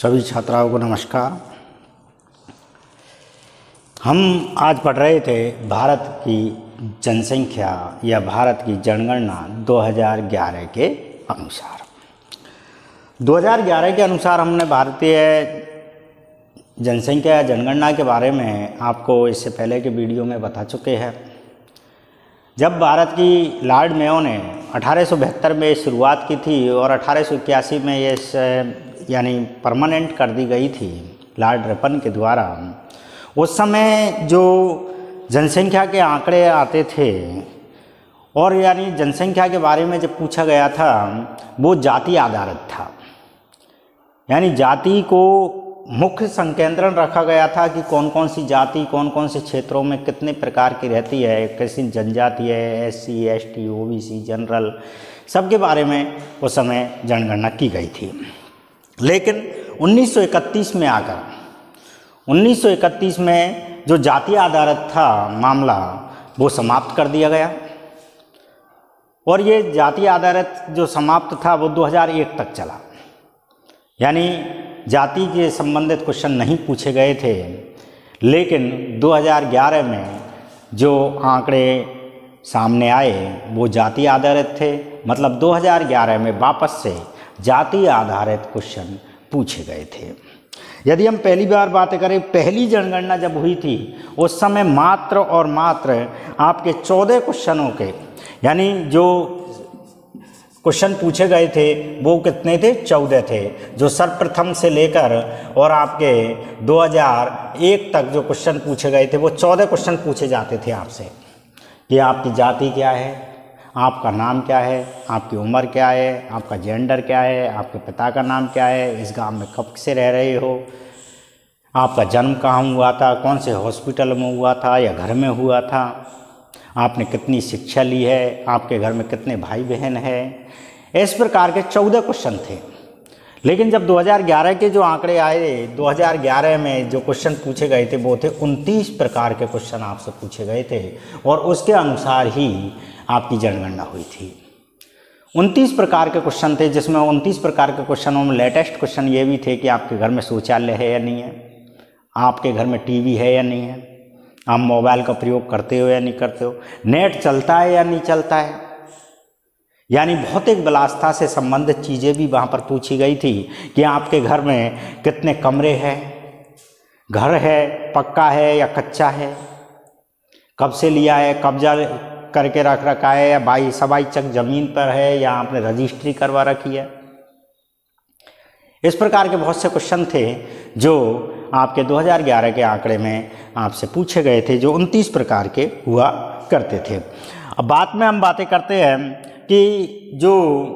सभी छात्राओं को नमस्कार। हम आज पढ़ रहे थे भारत की जनसंख्या या भारत की जनगणना 2011 के अनुसार। 2011 के अनुसार हमने भारतीय जनसंख्या या जनगणना के बारे में आपको इससे पहले के वीडियो में बता चुके हैं। जब भारत की लॉर्ड मेयो ने 1872 में शुरुआत की थी और 1881 में ये यानी परमानेंट कर दी गई थी लॉर्ड रिपन के द्वारा, उस समय जो जनसंख्या के आंकड़े आते थे और यानी जनसंख्या के बारे में जब पूछा गया था वो जाति आधारित था। यानी जाति को मुख्य संकेंद्रण रखा गया था कि कौन कौन सी जाति कौन कौन से क्षेत्रों में कितने प्रकार की रहती है, कैसी जनजाति है, SC, ST, OBC, जनरल, सबके बारे में उस समय जनगणना की गई थी। लेकिन 1931 में आकर 1931 में जो जाति आधारित था मामला वो समाप्त कर दिया गया और ये जाति आधारित जो समाप्त था वो 2001 तक चला। यानी जाति के संबंधित क्वेश्चन नहीं पूछे गए थे, लेकिन 2011 में जो आंकड़े सामने आए वो जाति आधारित थे। मतलब 2011 में वापस से जाति आधारित क्वेश्चन पूछे गए थे। यदि हम पहली बार बात करें, पहली जनगणना जब हुई थी उस समय मात्र और मात्र आपके 14 क्वेश्चनों के यानी जो क्वेश्चन पूछे गए थे वो कितने थे? 14 थे। जो सर्वप्रथम से लेकर और आपके 2001 तक जो क्वेश्चन पूछे गए थे वो 14 क्वेश्चन पूछे जाते थे आपसे कि आपकी जाति क्या है, आपका नाम क्या है, आपकी उम्र क्या है, आपका जेंडर क्या है, आपके पिता का नाम क्या है, इस गांव में कब से रह रहे हो, आपका जन्म कहाँ हुआ था, कौन से हॉस्पिटल में हुआ था या घर में हुआ था, आपने कितनी शिक्षा ली है, आपके घर में कितने भाई बहन हैं। इस प्रकार के 14 क्वेश्चन थे। लेकिन जब 2011 के जो आंकड़े आए, 2011 में जो क्वेश्चन पूछे गए थे वो थे 29 प्रकार के क्वेश्चन आपसे पूछे गए थे और उसके अनुसार ही आपकी जनगणना हुई थी। 29 प्रकार के क्वेश्चन थे, जिसमें 29 प्रकार के क्वेश्चनों में लेटेस्ट क्वेश्चन ये भी थे कि आपके घर में शौचालय है या नहीं है, आपके घर में टीवी है या नहीं है, आप मोबाइल का प्रयोग करते हो या नहीं करते हो, नेट चलता है या नहीं चलता है। यानी भौतिक विलासिता से संबंधित चीज़ें भी वहाँ पर पूछी गई थी कि आपके घर में कितने कमरे हैं, घर है पक्का है या कच्चा है, कब से लिया है, कब्जा करके रख रखा है या सबाई चक ज़मीन पर है या आपने रजिस्ट्री करवा रखी है। इस प्रकार के बहुत से क्वेश्चन थे जो आपके 2011 के आंकड़े में आपसे पूछे गए थे, जो 29 प्रकार के हुआ करते थे। अब बाद में हम बातें करते हैं कि जो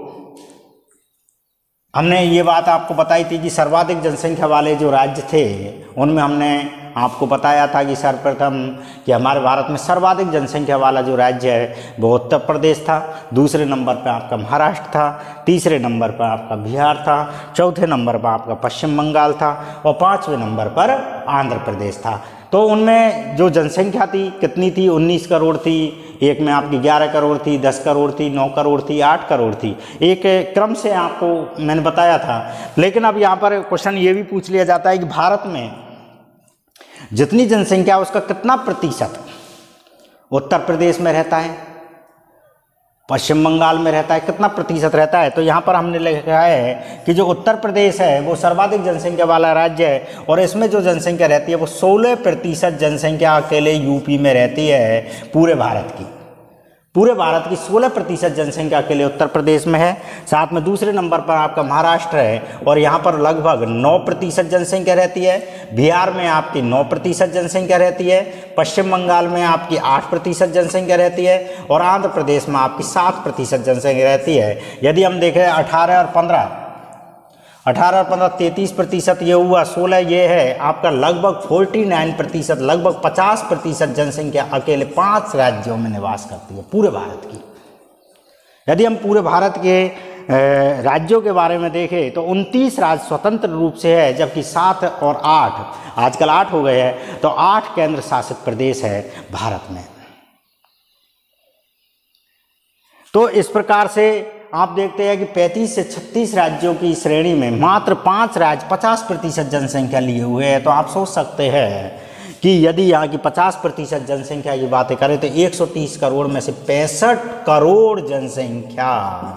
हमने ये बात आपको बताई थी कि सर्वाधिक जनसंख्या वाले जो राज्य थे उनमें हमने आपको बताया था कि सर्वप्रथम कि हमारे भारत में सर्वाधिक जनसंख्या वाला जो राज्य है वो उत्तर प्रदेश था, दूसरे नंबर पर आपका महाराष्ट्र था, तीसरे नंबर पर आपका बिहार था, चौथे नंबर पर आपका पश्चिम बंगाल था और पाँचवें नंबर पर आंध्र प्रदेश था। तो उनमें जो जनसंख्या थी कितनी थी? 19 करोड़ थी, एक में आपकी 11 करोड़ थी, 10 करोड़ थी, 9 करोड़ थी, 8 करोड़ थी, एक क्रम से आपको मैंने बताया था। लेकिन अब यहाँ पर क्वेश्चन ये भी पूछ लिया जाता है कि भारत में जितनी जनसंख्या उसका कितना प्रतिशत उत्तर प्रदेश में रहता है, पश्चिम बंगाल में रहता है, कितना प्रतिशत रहता है? तो यहाँ पर हमने लिखा है कि जो उत्तर प्रदेश है वो सर्वाधिक जनसंख्या वाला राज्य है और इसमें जो जनसंख्या रहती है वो 16% जनसंख्या अकेले यूपी में रहती है। पूरे भारत की 16% जनसंख्या के लिए उत्तर प्रदेश में है। साथ में दूसरे नंबर पर आपका महाराष्ट्र है और यहाँ पर लगभग 9% जनसंख्या रहती है। बिहार में आपकी 9% जनसंख्या रहती है, पश्चिम बंगाल में आपकी 8% जनसंख्या रहती है और आंध्र प्रदेश में आपकी 7% जनसंख्या रहती है। यदि हम देखें 18 और 15 33% ये हुआ, 16 ये है आपका लगभग 49%, लगभग 50% जनसंख्या अकेले 5 राज्यों में निवास करती है पूरे भारत की। यदि हम पूरे भारत के राज्यों के बारे में देखें तो 29 राज्य स्वतंत्र रूप से है, जबकि 7 और 8 आजकल 8 हो गए हैं, तो 8 केंद्र शासित प्रदेश है भारत में। तो इस प्रकार से आप देखते हैं कि 35 से 36 राज्यों की श्रेणी में मात्र 5 राज्य 50% जनसंख्या लिए हुए हैं। तो आप सोच सकते हैं कि यदि यहाँ की 50% जनसंख्या की बातें करें तो 130 करोड़ में से 65 करोड़ जनसंख्या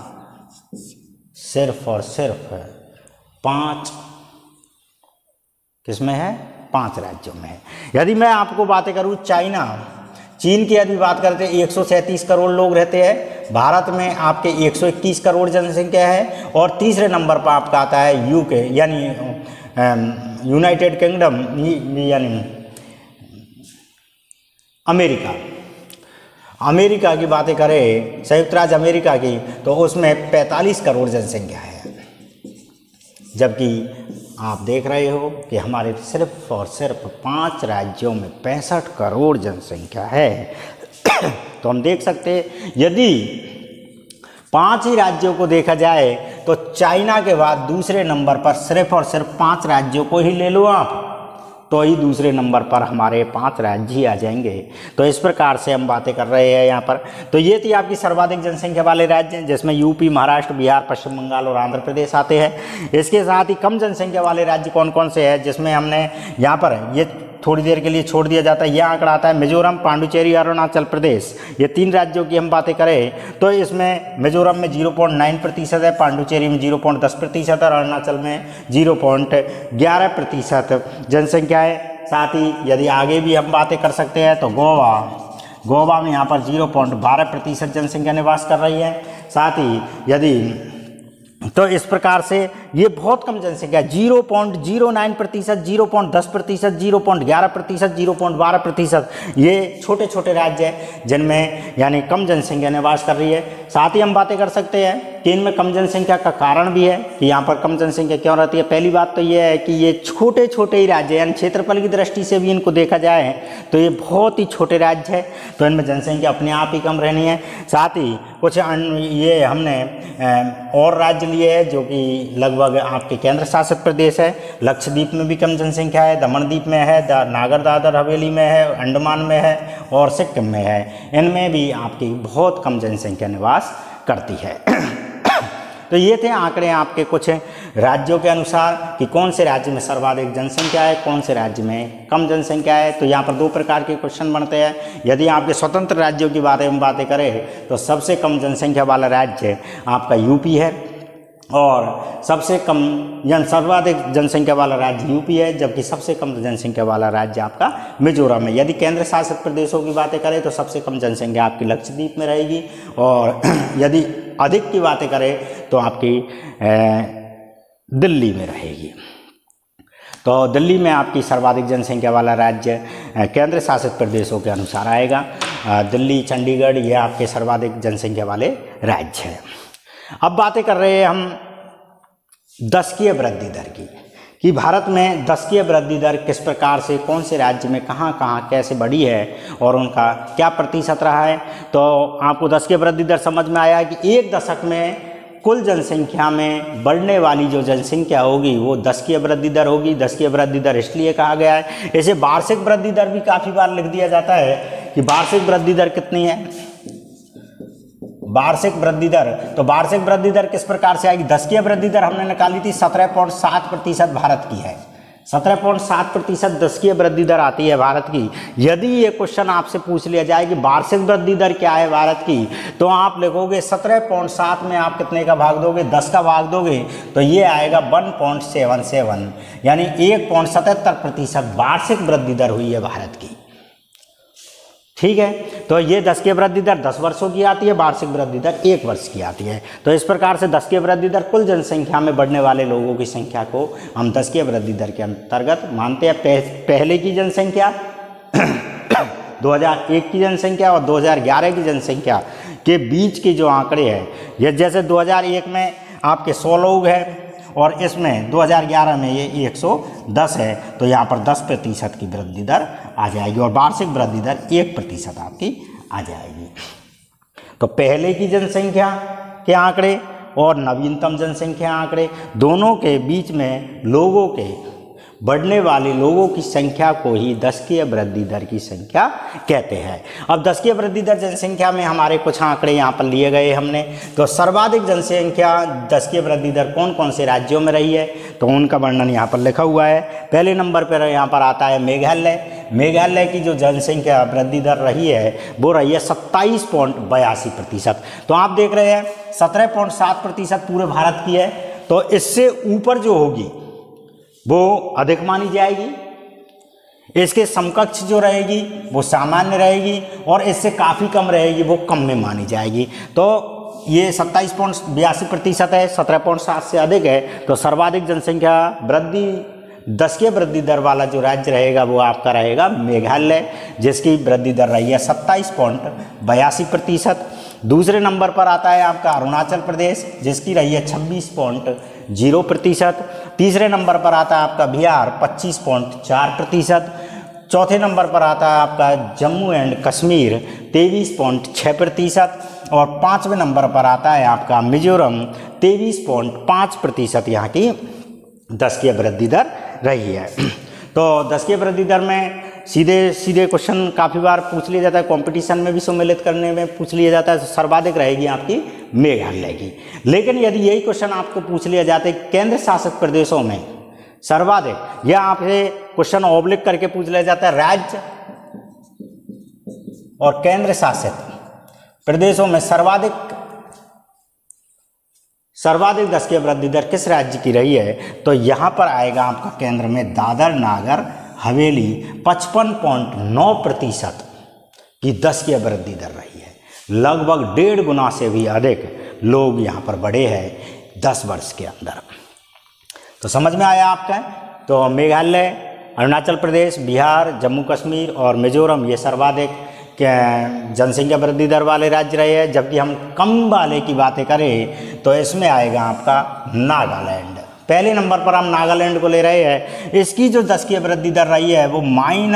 सिर्फ और सिर्फ 5 किसमें है, 5 राज्यों में है। यदि मैं आपको बातें करूँ चीन की यदि बात करते हैं 137 करोड़ लोग रहते हैं, भारत में आपके 121 करोड़ जनसंख्या है, और तीसरे नंबर पर आपका आता है यूके यानी यूनाइटेड किंगडम यानी अमेरिका की बातें करें, संयुक्त राज्य अमेरिका की, तो उसमें 45 करोड़ जनसंख्या है। जबकि आप देख रहे हो कि हमारे सिर्फ और सिर्फ 5 राज्यों में 65 करोड़ जनसंख्या है। तो हम देख सकते हैं यदि 5 ही राज्यों को देखा जाए तो चाइना के बाद दूसरे नंबर पर सिर्फ और सिर्फ 5 राज्यों को ही ले लो आप, तो ही दूसरे नंबर पर हमारे 5 राज्य ही आ जाएंगे। तो इस प्रकार से हम बातें कर रहे हैं यहाँ पर। तो ये थी आपकी सर्वाधिक जनसंख्या वाले राज्य, जिसमें यूपी, महाराष्ट्र, बिहार, पश्चिम बंगाल और आंध्र प्रदेश आते हैं। इसके साथ ही कम जनसंख्या वाले राज्य कौन कौन से हैं, जिसमें हमने यहाँ पर ये थोड़ी देर के लिए छोड़ दिया जाता है, यह आंकड़ा आता है मिजोरम, पांडुचेरी, अरुणाचल प्रदेश। ये 3 राज्यों की हम बातें करें तो इसमें मिजोरम में 0.9% है, पांडुचेरी में 0.10% और अरुणाचल में 0.11% जनसंख्या है। साथ ही यदि आगे भी हम बातें कर सकते हैं तो गोवा में यहाँ पर 0.12% जनसंख्या निवास कर रही है। साथ ही यदि तो इस प्रकार से ये बहुत कम जनसंख्या 0.09%, 0.10%, 0.11%, 0.12%, ये छोटे छोटे राज्य हैं जिनमें यानी कम जनसंख्या निवास कर रही है। साथ ही हम बातें कर सकते हैं कि इनमें कम जनसंख्या का कारण भी है कि यहाँ पर कम जनसंख्या क्यों रहती है। पहली बात तो ये है कि ये छोटे छोटे ही राज्य हैं, यानी क्षेत्रफल की दृष्टि से भी इनको देखा जाए तो ये बहुत ही छोटे राज्य है, तो इनमें जनसंख्या अपने आप ही कम रहनी है। साथ ही कुछ ये हमने और राज्य लिए हैं जो कि लगभग आपके केंद्र शासित प्रदेश है। लक्षद्वीप में भी कम जनसंख्या है, दमनद्वीप में है, नागर दादर हवेली में है, अंडमान में है और सिक्किम में है। इनमें भी आपकी बहुत कम जनसंख्या निवास करती है। तो ये थे आंकड़े आपके कुछ राज्यों के अनुसार कि कौन से राज्य में सर्वाधिक जनसंख्या है, कौन से राज्य में कम जनसंख्या है। तो यहाँ पर 2 प्रकार के क्वेश्चन बनते हैं। यदि आपके स्वतंत्र राज्यों की बातें करें तो सबसे कम जनसंख्या वाला राज्य आपका यूपी है और सबसे कम सर्वाधिक जनसंख्या वाला राज्य यूपी है, जबकि सबसे कम जनसंख्या वाला राज्य आपका मिजोरम है। यदि केंद्र शासित प्रदेशों की बातें करें तो सबसे कम जनसंख्या आपकी लक्षद्वीप में रहेगी, और यदि अधिक की बातें करें तो आपकी दिल्ली में रहेगी। तो दिल्ली में आपकी सर्वाधिक जनसंख्या वाला राज्य केंद्र शासित प्रदेशों के अनुसार आएगा। दिल्ली, चंडीगढ़ ये आपके सर्वाधिक जनसंख्या वाले राज्य हैं। अब बातें कर रहे हैं हम दशकीय वृद्धि दर की, कि भारत में दशकीय वृद्धि दर किस प्रकार से कौन से राज्य में कहाँ कहाँ कैसे बढ़ी है और उनका क्या प्रतिशत रहा है। तो आपको दशकीय वृद्धि दर समझ में आया कि 1 दशक में कुल जनसंख्या में बढ़ने वाली जो जनसंख्या होगी वो दशकीय वृद्धि दर होगी। दशकीय वृद्धि दर इसलिए कहा गया है। इसे वार्षिक वृद्धि दर भी काफ़ी बार लिख दिया जाता है कि वार्षिक वृद्धि दर कितनी है, वार्षिक वृद्धि दर। तो वार्षिक वृद्धि दर किस प्रकार से आएगी। दशकीय वृद्धि दर हमने निकाली थी 17.7% भारत की है, 17.7% दशकीय वृद्धि दर आती है भारत की। यदि ये क्वेश्चन आपसे पूछ लिया जाए कि वार्षिक वृद्धि दर क्या है भारत की, तो आप लिखोगे 17.7 में आप कितने का भाग दोगे, 10 का भाग दोगे, तो ये आएगा 1.77, यानी 1.77% वार्षिक वृद्धि दर हुई है भारत की। ठीक है, तो ये दशकीय वृद्धि दर 10 वर्षों की आती है, वार्षिक वृद्धि दर 1 वर्ष की आती है। तो इस प्रकार से दशकीय वृद्धि दर कुल जनसंख्या में बढ़ने वाले लोगों की संख्या को हम दशकीय वृद्धि दर के अंतर्गत मानते हैं। पहले की जनसंख्या 2001 की जनसंख्या और 2011 की जनसंख्या के बीच के जो आंकड़े हैं, ये जैसे 2001 में आपके 100 लोग हैं और इसमें 2011 में ये 110 है, तो यहाँ पर 10% की वृद्धि दर आ जाएगी और वार्षिक वृद्धि दर 1% आपकी आ जाएगी। तो पहले की जनसंख्या के आंकड़े और नवीनतम जनसंख्या आंकड़े दोनों के बीच में लोगों के बढ़ने वाले लोगों की संख्या को ही दशकीय वृद्धि दर की संख्या कहते हैं। अब दशकीय वृद्धि दर जनसंख्या में हमारे कुछ आंकड़े यहाँ पर लिए गए हमने। तो सर्वाधिक जनसंख्या दशकीय वृद्धि दर कौन कौन से राज्यों में रही है, तो उनका वर्णन यहाँ पर लिखा हुआ है। पहले नंबर पर यहाँ पर आता है मेघालय। मेघालय की जो जनसंख्या वृद्धि दर रही है वो रही है 27.82%। तो आप देख रहे हैं 17.7% पूरे भारत की है। तो इससे ऊपर जो होगी वो अधिक मानी जाएगी, इसके समकक्ष जो रहेगी वो सामान्य रहेगी, और इससे काफ़ी कम रहेगी वो कम में मानी जाएगी। तो ये 27.82% है, 17.7 से अधिक है। तो सर्वाधिक जनसंख्या वृद्धि दशकीय वृद्धि दर वाला जो राज्य रहेगा वो आपका रहेगा मेघालय, जिसकी वृद्धि दर रही है 27.82%। दूसरे नंबर पर आता है आपका अरुणाचल प्रदेश, जिसकी रही है 26.0%। तीसरे नंबर पर आता है आपका बिहार 25.4%। चौथे नंबर पर आता है आपका जम्मू एंड कश्मीर 23.6%। और पाँचवें नंबर पर आता है आपका मिजोरम 23.5% यहाँ की दशकीय वृद्धि दर रही है। तो दशकीय वृद्धि दर में सीधे क्वेश्चन काफ़ी बार पूछ लिया जाता है, कंपटीशन में भी सम्मिलित करने में पूछ लिया जाता है। तो सर्वाधिक रहेगी आपकी मेघालय की। लेकिन यदि यही क्वेश्चन आपको पूछ लिया जाता है केंद्र शासित प्रदेशों में सर्वाधिक, या आपसे क्वेश्चन ऑब्लिक करके पूछ लिया जाता है राज्य और केंद्र शासित प्रदेशों में सर्वाधिक दशकीय वृद्धि दर किस राज्य की रही है, तो यहाँ पर आएगा आपका केंद्र में दादर नागर हवेली 55.9% की दशकीय वृद्धि दर रही है। लगभग 1.5 गुना से भी अधिक लोग यहाँ पर बढ़े हैं 10 वर्ष के अंदर। तो समझ में आया आपका। तो मेघालय, अरुणाचल प्रदेश, बिहार, जम्मू कश्मीर और मिजोरम ये सर्वाधिक जनसंख्या वृद्धि दर वाले राज्य रहे हैं। जबकि हम कम वाले की बातें करें तो इसमें आएगा आपका नागालैंड। पहले नंबर पर हम नागालैंड को ले रहे हैं। इसकी जो दशकीय वृद्धि दर रही है वो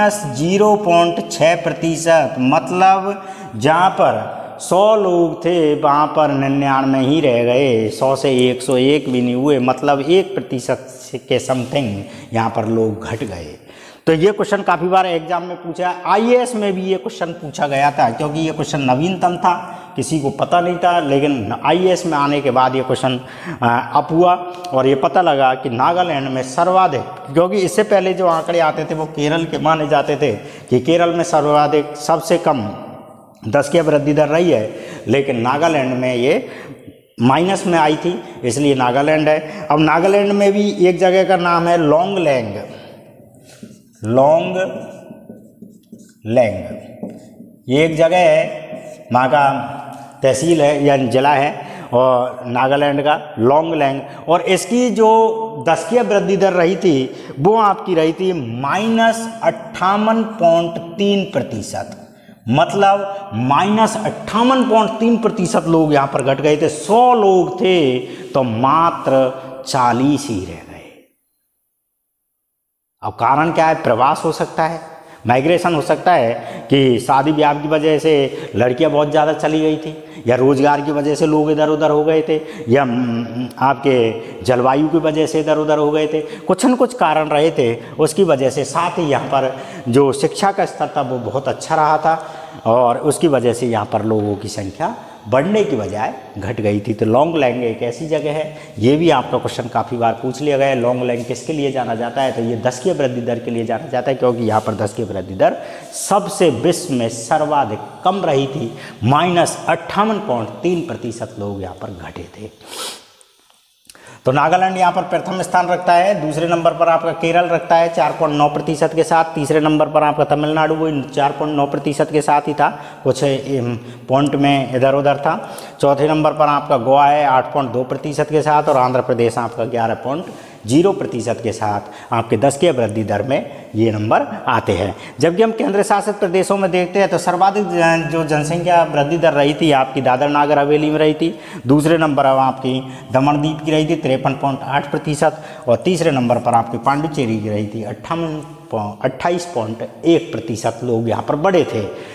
-0.6%। मतलब जहाँ पर 100 लोग थे वहाँ पर 99 ही रह गए, 100 से 101 भी नहीं हुए। मतलब 1% के समथिंग यहाँ पर लोग घट गए। तो ये क्वेश्चन काफ़ी बार एग्जाम में पूछा है। आईएएस में भी ये क्वेश्चन पूछा गया था, क्योंकि ये क्वेश्चन नवीनतम था, किसी को पता नहीं था। लेकिन आईएएस में आने के बाद ये क्वेश्चन अप हुआ और ये पता लगा कि नागालैंड में सर्वाधिक, क्योंकि इससे पहले जो आंकड़े आते थे वो केरल के माने जाते थे कि केरल में सर्वाधिक सबसे कम दशकीय वृद्धि दर रही है, लेकिन नागालैंड में ये माइनस में आई थी, इसलिए नागालैंड है। अब नागालैंड में भी एक जगह का नाम है लोंगलेंग। ये एक जगह है, वहाँ का तहसील है या जिला है और नागालैंड का लोंगलेंग। और इसकी जो दशकीय वृद्धि दर रही थी वो आपकी रही थी -58.3%। मतलब -58.3% लोग यहाँ पर घट गए थे। 100 लोग थे तो मात्र 40 ही रह गए। अब कारण क्या है? प्रवास हो सकता है, माइग्रेशन हो सकता है कि शादी ब्याह की वजह से लड़कियां बहुत ज़्यादा चली गई थी, या रोज़गार की वजह से लोग इधर उधर हो गए थे, या आपके जलवायु की वजह से इधर उधर हो गए थे। कुछ न कुछ कारण रहे थे उसकी वजह से। साथ ही यहाँ पर जो शिक्षा का स्तर था वो बहुत अच्छा रहा था और उसकी वजह से यहाँ पर लोगों की संख्या बढ़ने की बजाय घट गई थी। तो लोंगलेंग एक ऐसी जगह है, ये भी आपका क्वेश्चन काफ़ी बार पूछ लिया गया है। लोंगलेंग किसके लिए जाना जाता है? तो ये दशकीय वृद्धि दर के लिए जाना जाता है, क्योंकि यहाँ पर दशकीय वृद्धि दर सबसे विश्व में सर्वाधिक कम रही थी। -58.3% लोग यहाँ पर घटे थे। तो नागालैंड यहाँ पर प्रथम स्थान रखता है। दूसरे नंबर पर आपका केरल रखता है 4.9% के साथ। तीसरे नंबर पर आपका तमिलनाडु वो 4.9% के साथ ही था, कुछ पॉइंट में इधर उधर था। चौथे नंबर पर आपका गोवा है 8.2% के साथ, और आंध्र प्रदेश आपका 11.0% के साथ आपके दशकीय वृद्धि दर में ये नंबर आते हैं। जबकि हम केंद्र शासित प्रदेशों में देखते हैं तो सर्वाधिक जो जनसंख्या वृद्धि दर रही थी आपकी दादर नागर हवेली में रही थी। दूसरे नंबर पर आपकी दमनदीप की रही थी 53.8%, और तीसरे नंबर पर आपकी पांडुचेरी की रही थी 28.1% लोग यहाँ पर बढ़े थे।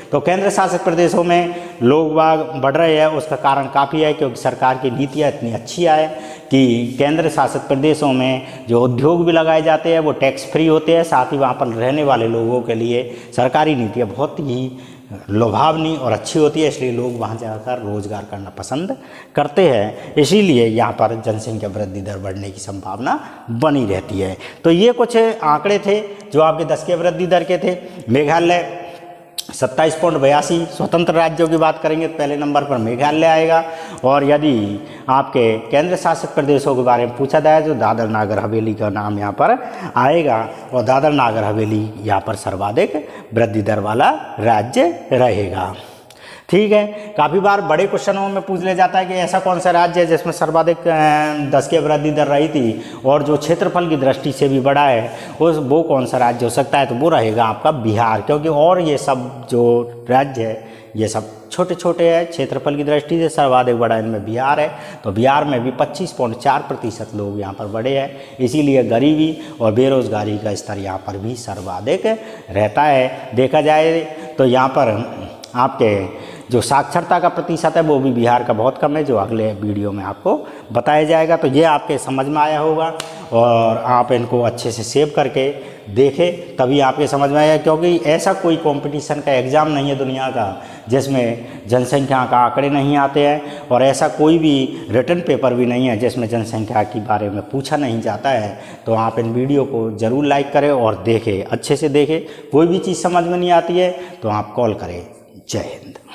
तो केंद्र शासित प्रदेशों में लोग बाग बढ़ रहे हैं, उसका कारण काफ़ी है क्योंकि सरकार की नीतियाँ इतनी अच्छी है कि केंद्र शासित प्रदेशों में जो उद्योग भी लगाए जाते हैं वो टैक्स फ्री होते हैं, साथ ही वहाँ पर रहने वाले लोगों के लिए सरकारी नीतियाँ बहुत ही लुभावनी और अच्छी होती है, इसलिए लोग वहाँ जाकर रोज़गार करना पसंद करते हैं। इसीलिए यहाँ पर जनसंख्या वृद्धि दर बढ़ने की संभावना बनी रहती है। तो ये कुछ आंकड़े थे जो आपके 10 के वृद्धि दर के थे। मेघालय 27.82, स्वतंत्र राज्यों की बात करेंगे तो पहले नंबर पर मेघालय आएगा। और यदि आपके केंद्र शासित प्रदेशों के बारे में पूछा जाए तो दादर नागर हवेली का नाम यहाँ पर आएगा और दादर नागर हवेली यहाँ पर सर्वाधिक वृद्धि दर वाला राज्य रहेगा। ठीक है, काफ़ी बार बड़े क्वेश्चनों में पूछ लिया जाता है कि ऐसा कौन सा राज्य है जिसमें सर्वाधिक 10 की वृद्धि दर रही थी और जो क्षेत्रफल की दृष्टि से भी बड़ा है वो कौन सा राज्य हो सकता है, तो वो रहेगा आपका बिहार। क्योंकि और ये सब जो राज्य है ये सब छोटे छोटे हैं, क्षेत्रफल की दृष्टि से सर्वाधिक बड़ा इनमें बिहार है। तो बिहार में भी 25.4% लोग यहाँ पर बड़े हैं, इसीलिए गरीबी और बेरोजगारी का स्तर यहाँ पर भी सर्वाधिक रहता है। देखा जाए तो यहाँ पर आपके जो साक्षरता का प्रतिशत है वो भी बिहार का बहुत कम है, जो अगले वीडियो में आपको बताया जाएगा। तो ये आपके समझ में आया होगा और आप इनको अच्छे से सेव करके देखें तभी आपके समझ में आएगा, क्योंकि ऐसा कोई कंपटीशन का एग्ज़ाम नहीं है दुनिया का जिसमें जनसंख्या का आंकड़े नहीं आते हैं, और ऐसा कोई भी रिटन पेपर भी नहीं है जिसमें जनसंख्या के बारे में पूछा नहीं जाता है। तो आप इन वीडियो को ज़रूर लाइक करें और देखें, अच्छे से देखें। कोई भी चीज़ समझ में नहीं आती है तो आप कॉल करें। जय हिंद।